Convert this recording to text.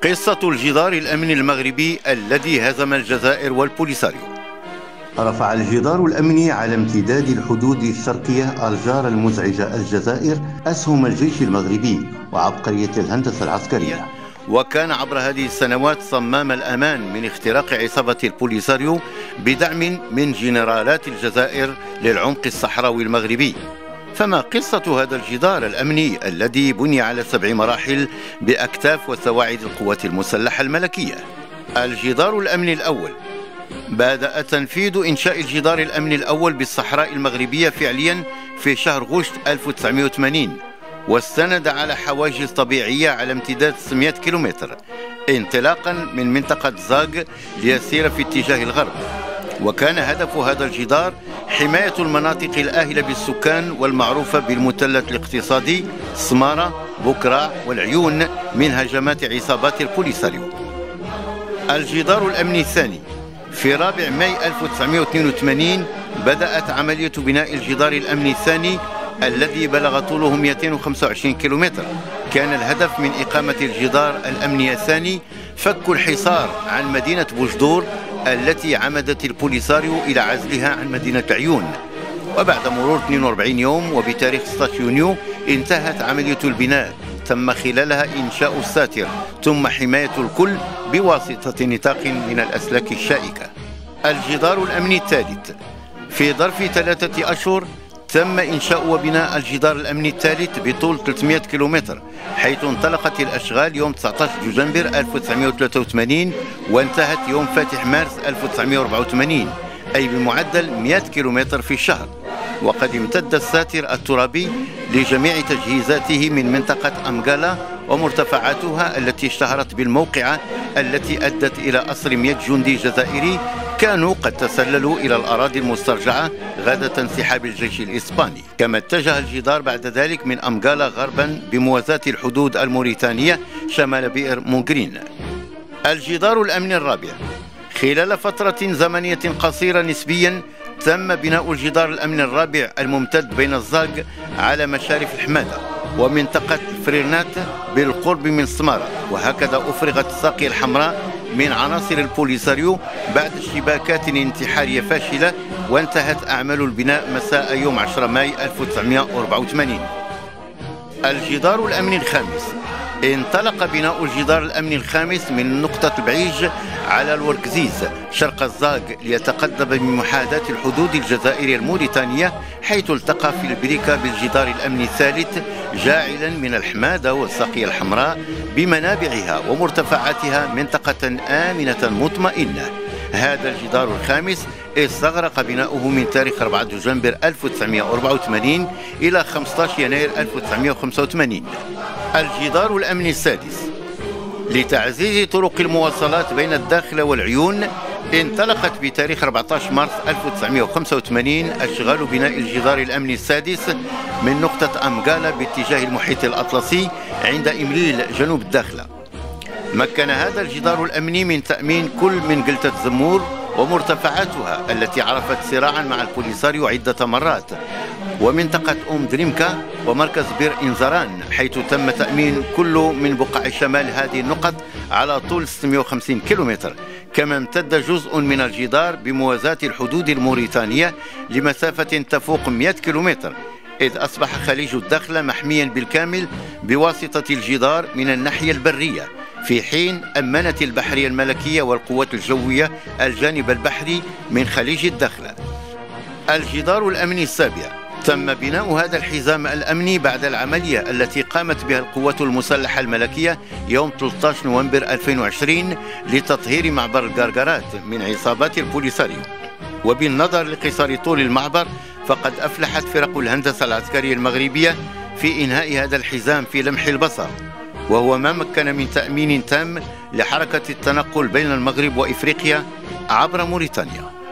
قصة الجدار الأمني المغربي الذي هزم الجزائر والبوليساريو. رفع الجدار الأمني على امتداد الحدود الشرقية الجارة المزعجة الجزائر أسهم الجيش المغربي وعبقرية الهندسة العسكرية، وكان عبر هذه السنوات صمام الأمان من اختراق عصابة البوليساريو بدعم من جنرالات الجزائر للعمق الصحراوي المغربي. فما قصة هذا الجدار الأمني الذي بني على 7 مراحل بأكتاف وسواعد القوات المسلحة الملكية؟ الجدار الأمني الأول. بدأ تنفيذ إنشاء الجدار الأمني الأول بالصحراء المغربية فعليا في شهر غشت 1980، واستند على حواجز طبيعية على امتداد 600 كيلومتر انطلاقا من منطقة زاغ ليسير في اتجاه الغرب. وكان هدف هذا الجدار حماية المناطق الآهلة بالسكان والمعروفة بالمثلث الاقتصادي سمارة بكرة والعيون من هجمات عصابات البوليساريو. الجدار الأمني الثاني. في رابع ماي 1982 بدأت عملية بناء الجدار الأمني الثاني الذي بلغ طوله 225 كيلومتر. كان الهدف من إقامة الجدار الأمني الثاني فك الحصار عن مدينة بوجدور التي عمدت البوليساريو إلى عزلها عن مدينة عيون. وبعد مرور 42 يوم وبتاريخ 16 يونيو انتهت عملية البناء، تم خلالها إنشاء الساتر ثم حماية الكل بواسطة نطاق من الأسلاك الشائكة. الجدار الأمني الثالث. في ظرف 3 أشهر تم إنشاء وبناء الجدار الأمني الثالث بطول 300 كيلومتر، حيث انطلقت الأشغال يوم 19 دجنبر 1983 وانتهت يوم فاتح مارس 1984، أي بمعدل 100 كيلومتر في الشهر. وقد امتد الساتر الترابي لجميع تجهيزاته من منطقة أمغالا ومرتفعاتها التي اشتهرت بالموقعة التي أدت إلى أسر 100 جندي جزائري كانوا قد تسللوا إلى الأراضي المسترجعة غادة انسحاب الجيش الإسباني. كما اتجه الجدار بعد ذلك من أمغالا غربا بموازاة الحدود الموريتانية شمال بئر مونغرين. الجدار الأمني الرابع. خلال فترة زمنية قصيرة نسبيا تم بناء الجدار الأمني الرابع الممتد بين الزاغ على مشارف الحمادة ومنطقة فريرنات بالقرب من سمارة، وهكذا أفرغت الساقية الحمراء من عناصر البوليساريو بعد اشتباكات انتحارية فاشلة، وانتهت أعمال البناء مساء يوم 10 ماي 1984. الجدار الأمني الخامس. انطلق بناء الجدار الأمني الخامس من نقطة البعيج على الوركزيز شرق الزاغ ليتقدم بمحاذاة الحدود الجزائرية الموريتانية، حيث التقى في البريكة بالجدار الأمني الثالث جاعلا من الحمادة والساقية الحمراء بمنابعها ومرتفعاتها منطقة آمنة مطمئنة. هذا الجدار الخامس استغرق بناؤه من تاريخ 4 دجنبر 1984 إلى 15 يناير 1985. الجدار الأمني السادس. لتعزيز طرق المواصلات بين الداخل والعيون انطلقت بتاريخ 14 مارس 1985 أشغال بناء الجدار الأمني السادس من نقطة أمغالا باتجاه المحيط الأطلسي عند إمليل جنوب الداخلة. مكن هذا الجدار الأمني من تأمين كل من قلتة زمور ومرتفعاتها التي عرفت صراعا مع البوليساريو عدة مرات، ومنطقة دريمكا ومركز بير إنزران، حيث تم تأمين كل من بقاع شمال هذه النقط على طول 650 كيلومتر. كما امتد جزء من الجدار بموازاة الحدود الموريتانية لمسافة تفوق 100 كيلومتر، إذ أصبح خليج الداخلة محميا بالكامل بواسطة الجدار من الناحية البرية، في حين أمنت البحرية الملكية والقوات الجوية الجانب البحري من خليج الداخلة. الجدار الأمني السابع. تم بناء هذا الحزام الأمني بعد العملية التي قامت بها القوات المسلحة الملكية يوم 13 نوفمبر 2020 لتطهير معبر القرقرات من عصابات البوليساريو. وبالنظر لقصار طول المعبر فقد أفلحت فرق الهندسة العسكرية المغربية في إنهاء هذا الحزام في لمح البصر، وهو ما مكن من تأمين تام لحركة التنقل بين المغرب وإفريقيا عبر موريتانيا.